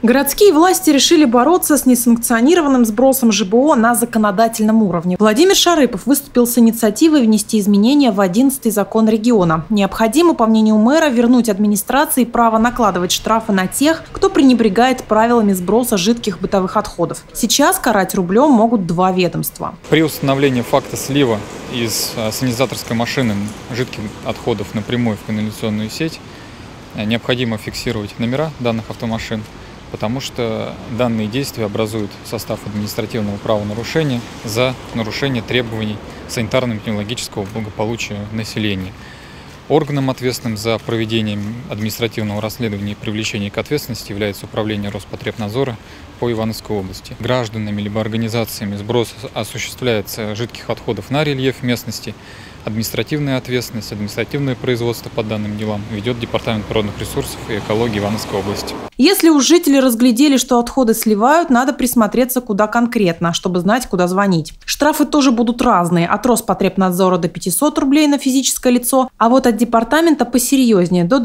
Городские власти решили бороться с несанкционированным сбросом ЖБО на законодательном уровне. Владимир Шарыпов выступил с инициативой внести изменения в 11-й закон региона. Необходимо, по мнению мэра, вернуть администрации право накладывать штрафы на тех, кто пренебрегает правилами сброса жидких бытовых отходов. Сейчас карать рублем могут два ведомства. При установлении факта слива из санизаторской машины жидких отходов напрямую в канализационную сеть необходимо фиксировать номера данных автомашин, потому что данные действия образуют состав административного правонарушения за нарушение требований санитарно-эпидемиологического благополучия населения. Органом, ответственным за проведение административного расследования и привлечения к ответственности, является Управление Роспотребнадзора по Ивановской области. Гражданами либо организациями сброс осуществляется жидких отходов на рельеф местности. Административная ответственность, административное производство по данным делам ведет Департамент природных ресурсов и экологии Ивановской области. Если уж жители разглядели, что отходы сливают, надо присмотреться куда конкретно, чтобы знать, куда звонить. Штрафы тоже будут разные. От Роспотребнадзора до 500 рублей на физическое лицо, а вот от департамента посерьезнее – до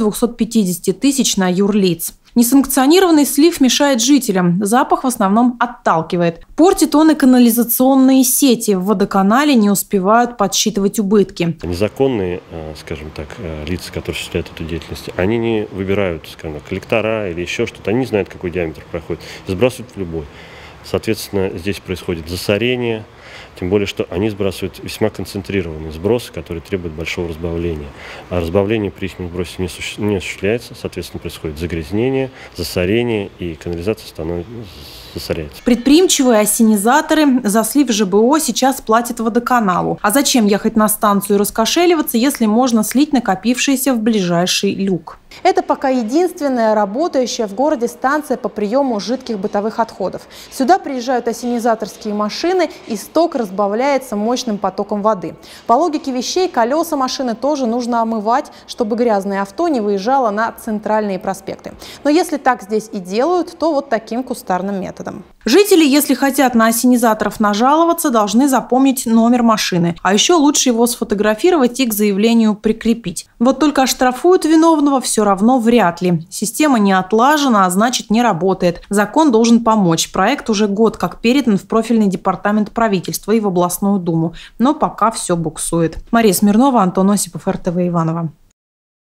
250 тысяч на юрлиц. Несанкционированный слив мешает жителям. Запах в основном отталкивает. Портит он и канализационные сети. В водоканале не успевают подсчитывать убытки. Незаконные, скажем так, лица, которые осуществляют эту деятельность, они не выбирают, скажем так, коллектора или еще что-то. Они не знают, какой диаметр проходит. И сбрасывают в любой. Соответственно, здесь происходит засорение. Тем более, что они сбрасывают весьма концентрированные сбросы, которые требуют большого разбавления. А разбавление при их сбросе не осуществляется, соответственно, происходит загрязнение, засорение, и канализация засоряется. Предприимчивые ассенизаторы за слив ЖБО сейчас платят водоканалу. А зачем ехать на станцию и раскошеливаться, если можно слить накопившиеся в ближайший люк? Это пока единственная работающая в городе станция по приему жидких бытовых отходов. Сюда приезжают ассенизаторские машины, и сток разбавляется мощным потоком воды. По логике вещей, колеса машины тоже нужно омывать, чтобы грязное авто не выезжало на центральные проспекты. Но если так здесь и делают, то вот таким кустарным методом. Жители, если хотят на ассенизаторов нажаловаться, должны запомнить номер машины. А еще лучше его сфотографировать и к заявлению прикрепить. Вот только оштрафуют виновного все равно вряд ли. Система не отлажена, а значит не работает. Закон должен помочь. Проект уже год как передан в профильный департамент правительства и в областную думу. Но пока все буксует. Мария Смирнова, Антон Осипов, РТВ Иваново.